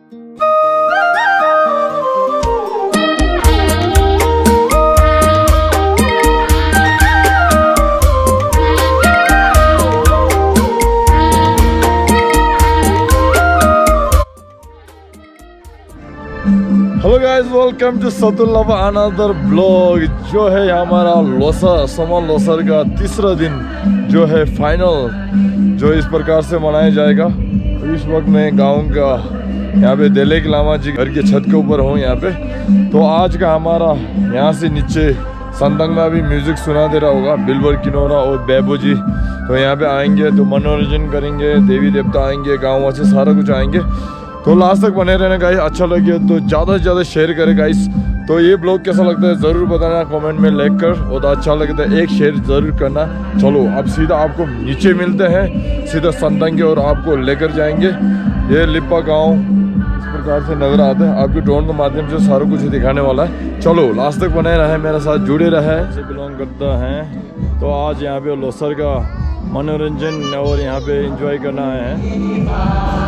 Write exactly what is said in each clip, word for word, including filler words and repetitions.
Hello guys, welcome to Satullah another blog. जो है हमारा लोसर समर लोसर का तीसरा दिन जो है फाइनल, जो इस प्रकार से मनाया जाएगा। इस वक्त मैं गांव का यहाँ पे देलेक लामा जी घर के छत के ऊपर हूँ यहाँ पे। तो आज का हमारा यहाँ से नीचे संदंग में भी म्यूजिक सुना दे रहा होगा, बिलवर किनोरा और बेबू जी। तो यहाँ पे आएंगे तो मनोरंजन करेंगे, देवी देवता आएंगे, गाँव वासी सारा कुछ आएंगे। तो लास्ट तक बने रहना गाइस। अच्छा लगे तो ज़्यादा से ज़्यादा शेयर करें गाइस। तो ये ब्लॉग कैसा लगता है ज़रूर बताना कमेंट में लिख कर, और अच्छा लगता है एक शेयर ज़रूर करना। चलो अब सीधा आपको नीचे मिलते हैं, सीधा संदंगे और आपको लेकर जाएंगे। ये लिप्पा गांव इस प्रकार से नज़र आता है, आपके ड्रोन के माध्यम से सारा कुछ दिखाने वाला है। चलो लास्ट तक बने रहे, मेरे साथ जुड़े रहे। से बिलोंग करता है तो आज यहाँ पे लोसर का मनोरंजन और यहाँ पे इंजॉय करना है।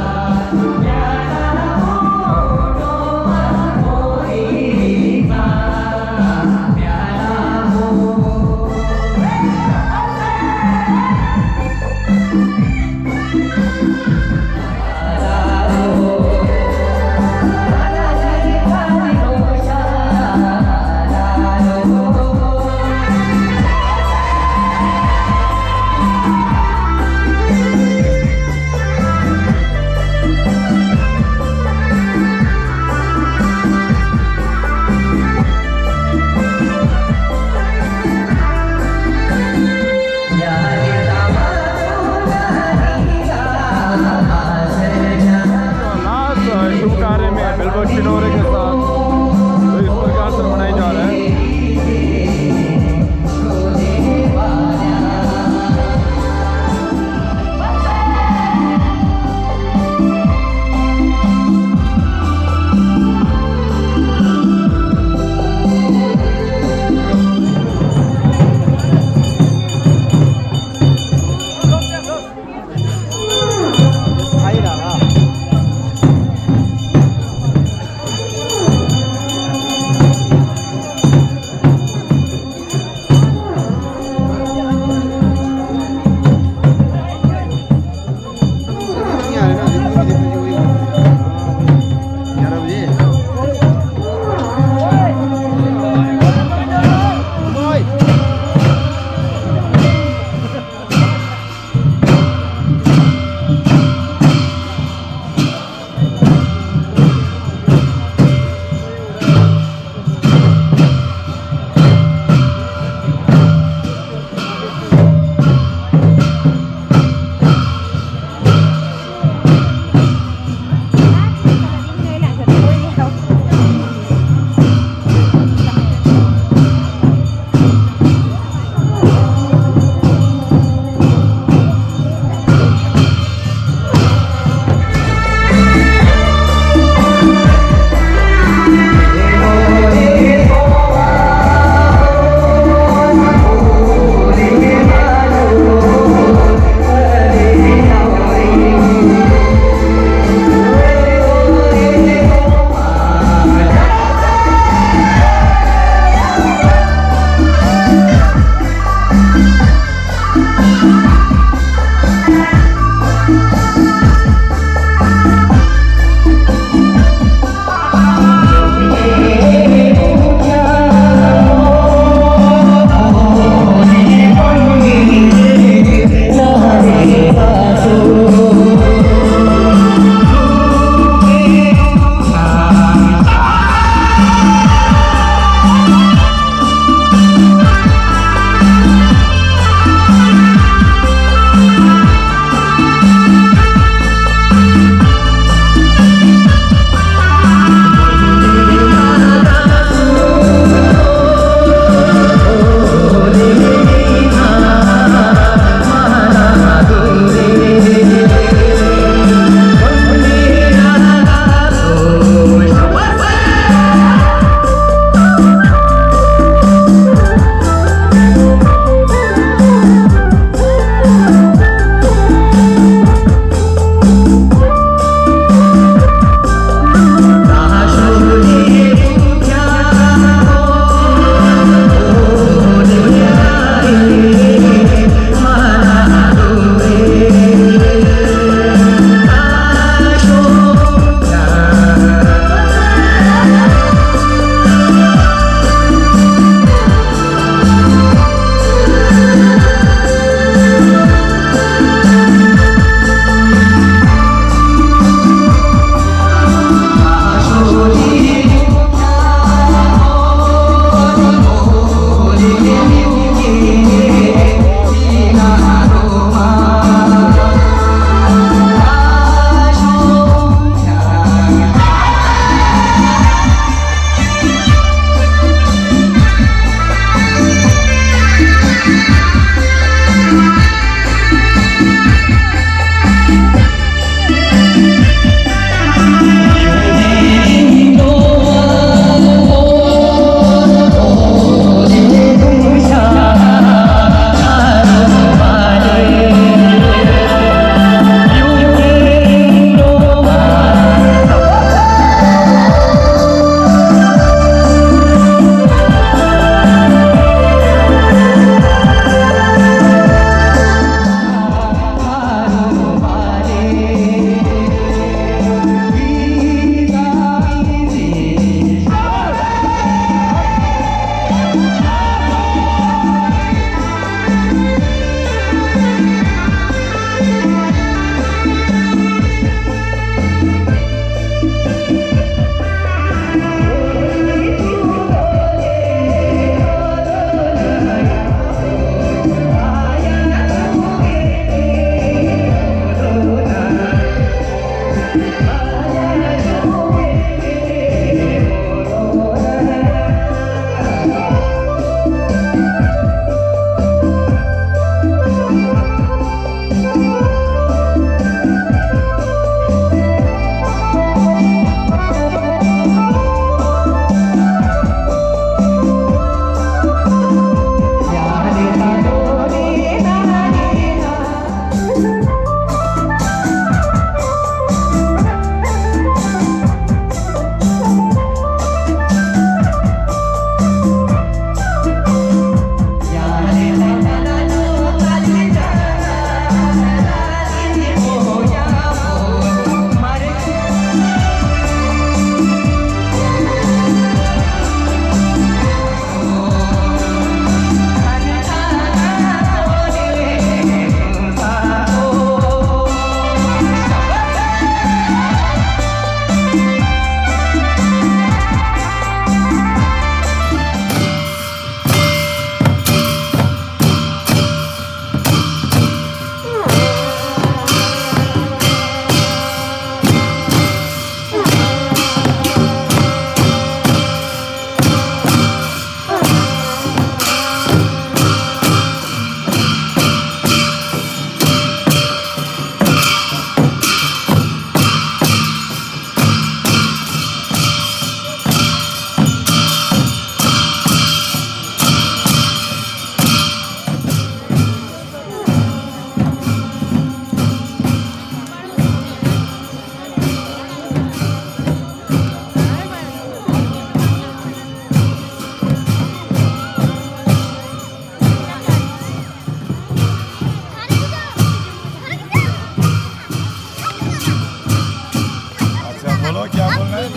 बोलो क्या बोलना है?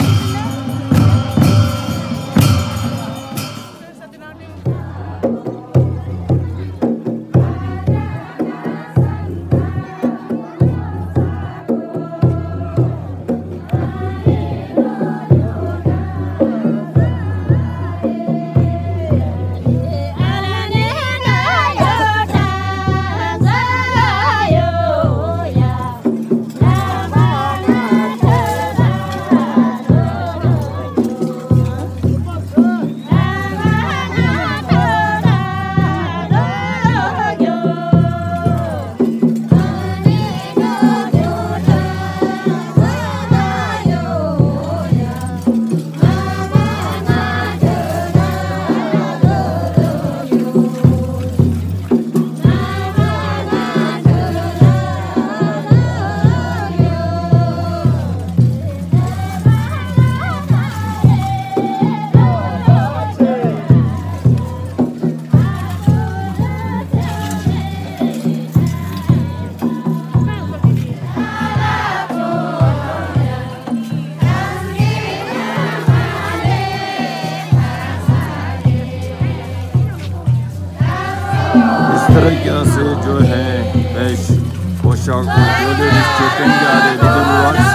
इस तरीके से जो है वेश पोशाक ज्वेलरी चेकिंग जा रहे हैं।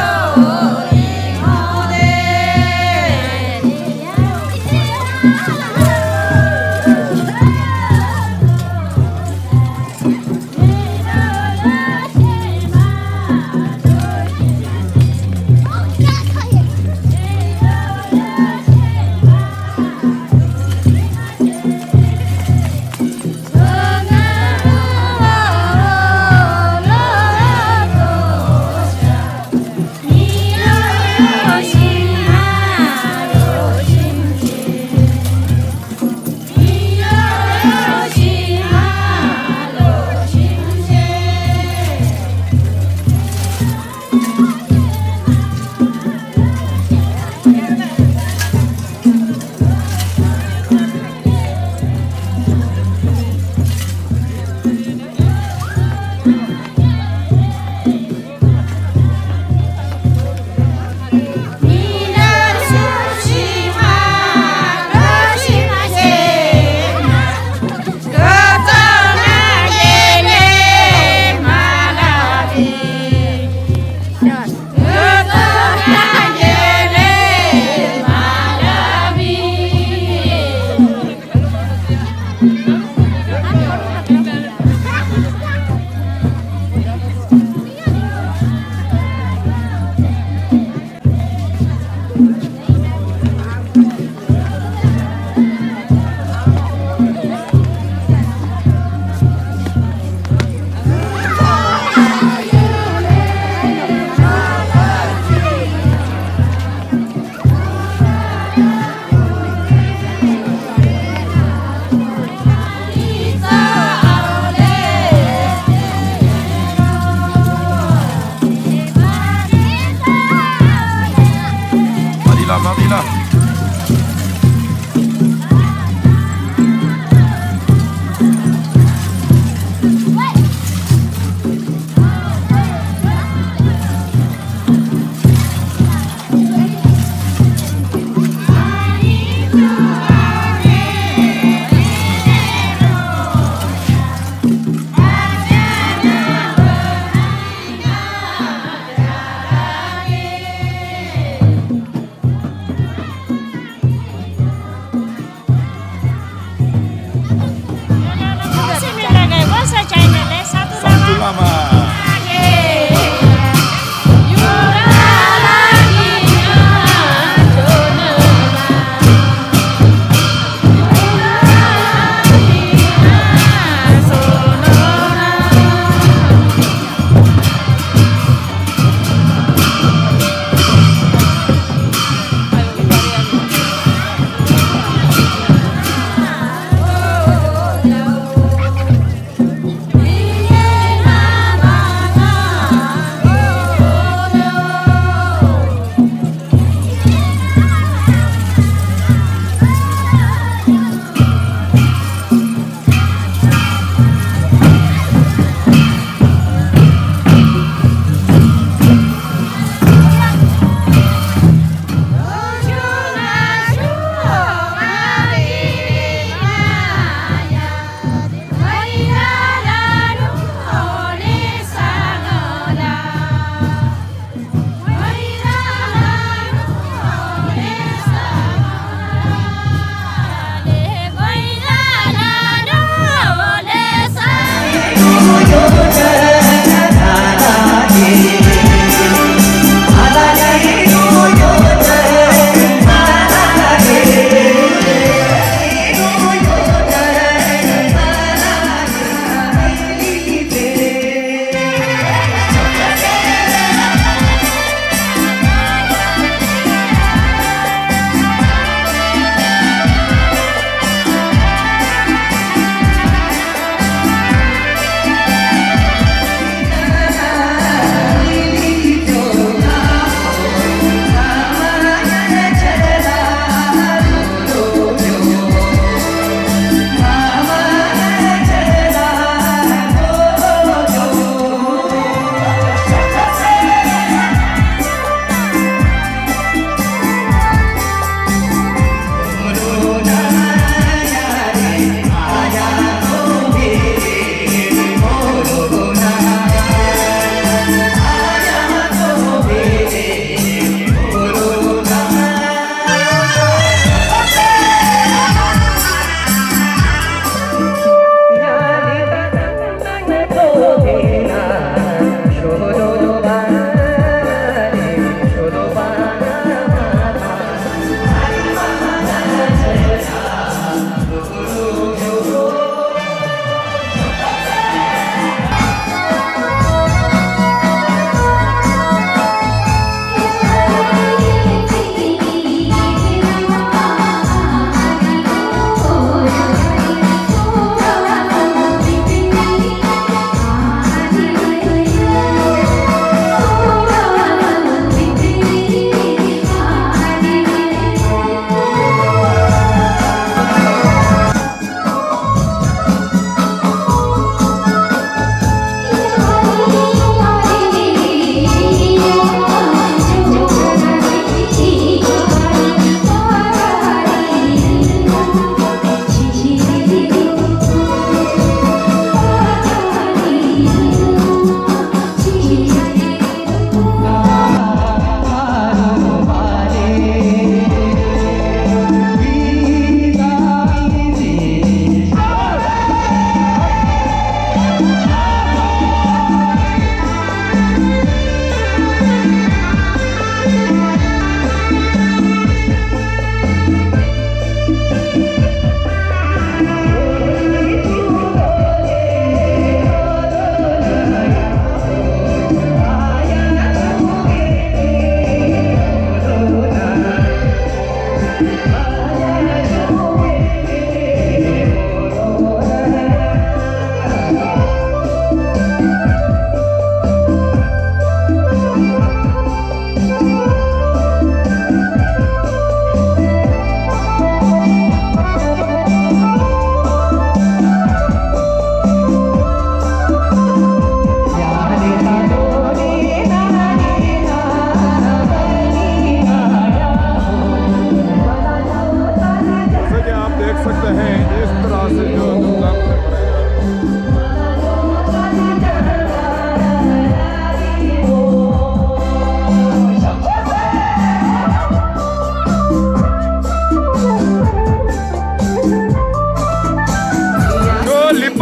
Madila.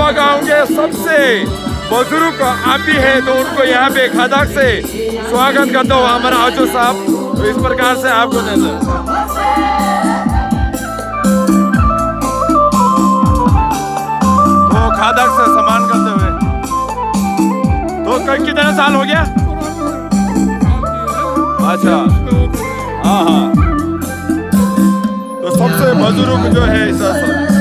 लोसर गांव के सबसे बुजुर्ग आप भी है, तो उनको यहाँ पे खदक से स्वागत करता हूँ हमारा आजू साहब। तो इस प्रकार से आपको नजर तो खदक से सम्मान करते हुए। तो कल कितने साल हो गया? अच्छा, हाँ हाँ। तो सबसे बुजुर्ग जो है इस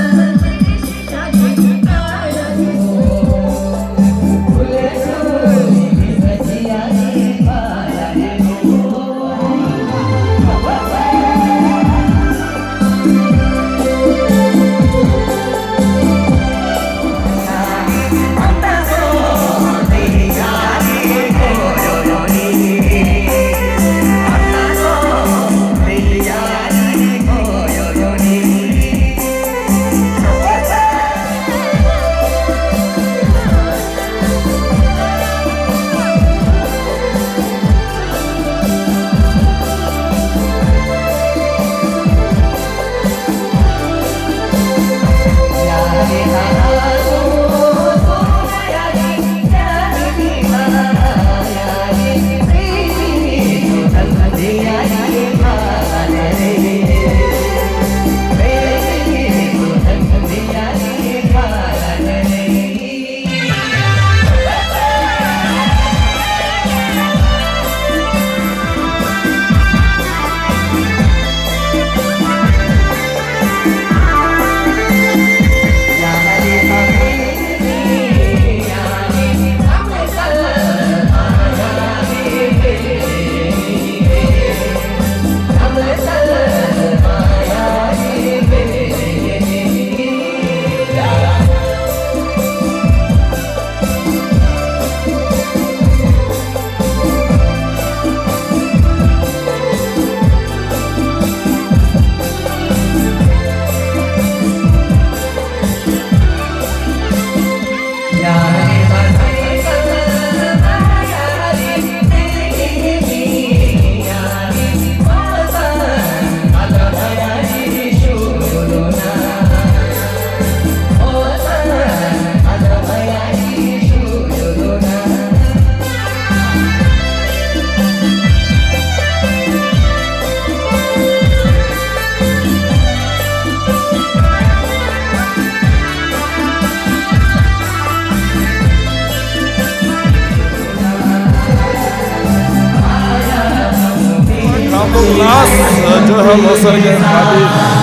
जो है लोसर के पार्टी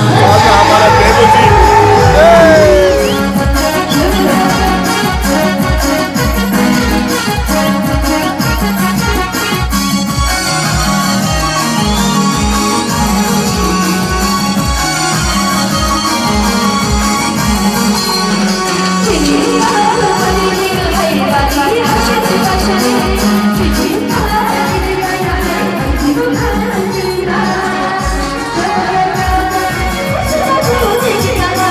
हमारा देवू जी। Thank you.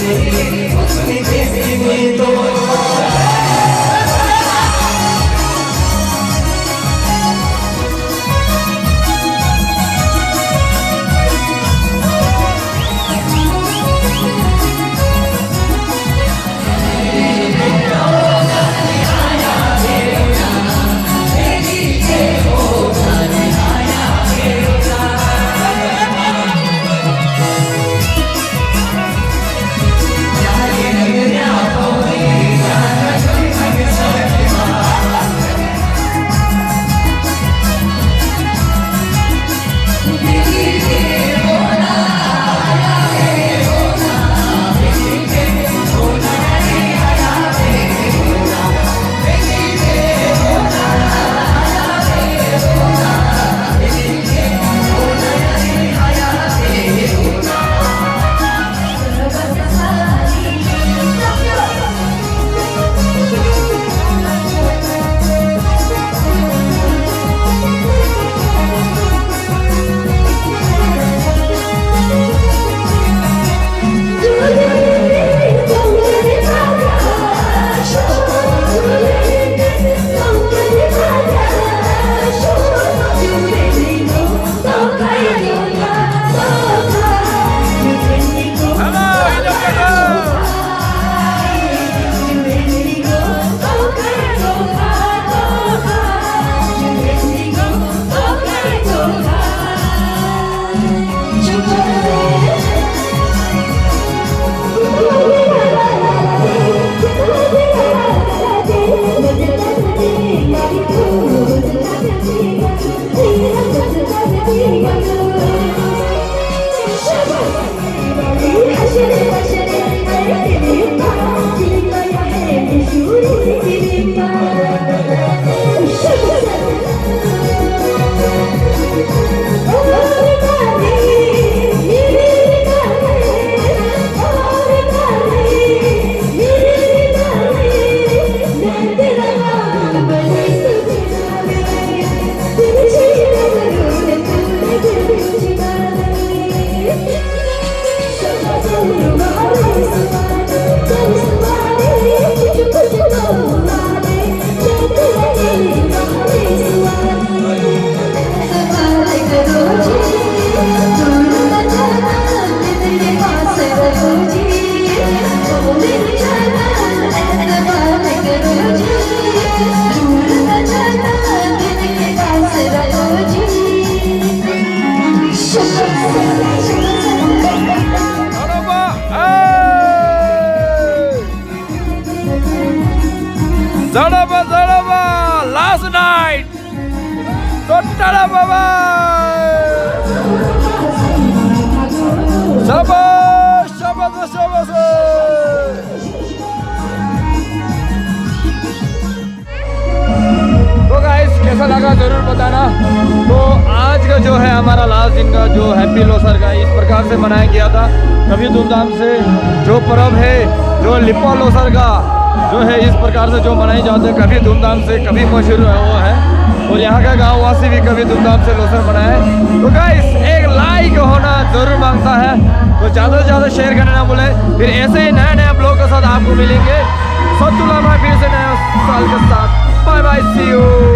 Zaraba, Zaraba, last night. Totala Baba. Shabash, shabash, shabash. तो गाइस कैसा लगा जरूर बताना। तो आज का जो है हमारा लास्ट दिन का जो हैप्पी लोसर का इस प्रकार से मनाया गया था, काफ़ी धूमधाम से। जो पर्व है जो लिप्पा लोसर का जो है इस प्रकार से जो मनाई जाते हैं काफ़ी धूमधाम से, काफ़ी मशहूर है वो है। और यहाँ का गाँव वासी भी काफ़ी धूमधाम से लोसर मनाए। तो गाइस एक लाइक होना जरूर मांगता है, तो ज़्यादा से ज़्यादा शेयर करना ना भूलें। फिर ऐसे ही नए नए ब्लॉग के साथ आपको मिलेंगे। सत्तू लामा फिर से नए साल के साथ। Bye bye, see you.